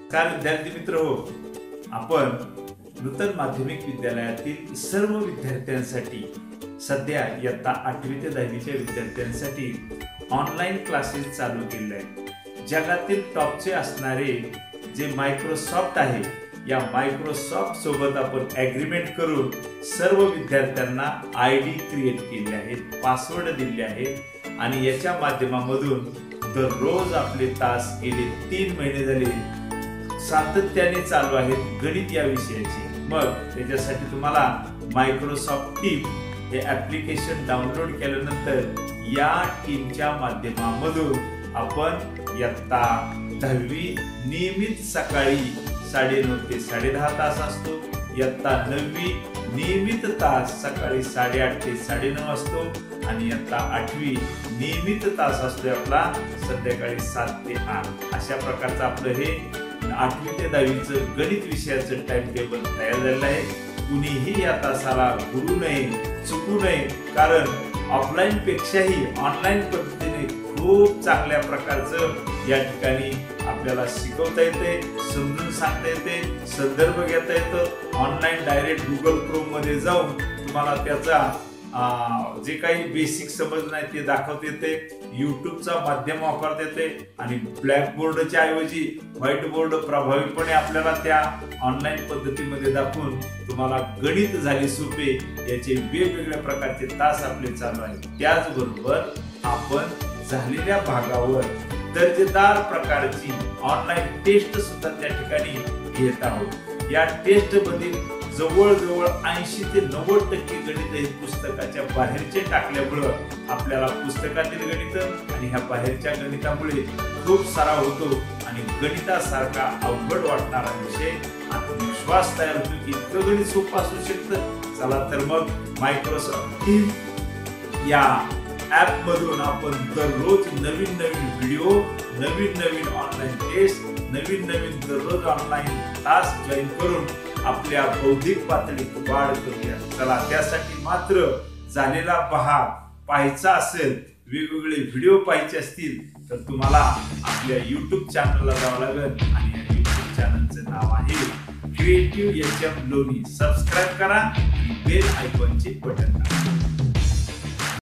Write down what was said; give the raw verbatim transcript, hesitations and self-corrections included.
नमस्कार विद्यार्थी मित्र हो, आपण नूतन माध्यमिक विद्यालयातील सर्व विद्यार्थ्यांसाठी सध्या इयत्ता आठवी ते दहावीच्या विद्यार्थ्यांसाठी ऑनलाईन क्लासेस चालू केले आहेत। जगातील टॉपचे असणारे जे मायक्रोसॉफ्ट आहे, या मायक्रोसॉफ्ट सोबत आपण ॲग्रीमेंट करून सर्व विद्यार्थ्यांना आय डी क्रिएट केले आहेत, पासवर्ड दिले आहेत आणि याच्या माध्यमामधून दररोज आपले तास गेले तीन महिने झाले सातत्याने चालू आहेत गणित या विषयाचे। मग त्याच्यासाठी तुम्हाला मायक्रोसॉफ्ट टीम हे ॲप्लिकेशन डाउनलोड केल्यानंतर या टीमच्या माध्यमामधून आपण इयत्ता दहावी नियमित सकाळी साडेनऊ ते साडेदहा तास असतो, इयत्ता नववी नियमित तास सकाळी साडेआठ ते साडेनऊ असतो आणि इयत्ता आठवी नियमित तास असतो आपला संध्याकाळी सात ते आठ। अशा प्रकारचं आपलं हे आठवी ते दहावीचं गणित विषयाचं टाइम टेबल तयार झालेलं आहे। कुणीही या तासाला गुरु नये, चुकू नये, कारण ऑफलाईन पेक्षाही ऑनलाईन पद्धतीने खूप चांगल्या प्रकारचं या ठिकाणी आपल्याला शिकवता येते, समजून सांगता येते, संदर्भ घेता येतं। ऑनलाईन डायरेक्ट गुगल क्रोम मध्ये जाऊन तुम्हाला त्याचा जे काही बेसिक समज नाही ते दाखवता येते। युट्यूबचा माध्यम वापरता येते आणि ब्लॅकबोर्डच्या ऐवजी व्हाईट बोर्ड प्रभावीपणे आपल्याला त्या ऑनलाईन पद्धतीमध्ये दाखवून तुम्हाला गणित झाले सोपे याचे वेगवेगळ्या प्रकारचे तास आपले चालू आहेत। त्याचबरोबर आपण झालेल्या भागावर दर्जेदार प्रकारची ऑनलाईन टेस्ट सुद्धा त्या ठिकाणी घेत आहोत। या टेस्ट मधील जवळजवळ ऐंशी ते नव्वद टक्के गणित हे पुस्तकाच्या बाहेरचे टाकल्यामुळं आपल्याला पुस्तकातील गणित आणि ह्या बाहेरच्या गणितामुळे खूप सराव होतो आणि गणितासारखा अवघड वाटणारा विषय आत्मविश्वास तयार होतो की इतकं गणित सोपं असू शकतं। चला तर मग मायक्रोसॉफ्ट टीम या ऍप मधून आपण दररोज नवीन नवीन व्हिडिओ, नवीन नवीन ऑनलाईन टेस्ट, नवीन नवीन दररोज ऑनलाईन तास जॉईन करून आपल्या बौद्धिक पातळीत वाढ करूया। चला, त्यासाठी मात्र झालेला भाग पाहायचा असेल, वेगवेगळे व्हिडिओ पाहायचे असतील तर तुम्हाला आपल्या युट्यूब चॅनलला जावं लागेल आणि या युट्यूब चॅनलचं नाव आहे creative H M Loni. Subscribe करा आणि बेल आयकॉनचे बटन दाबा।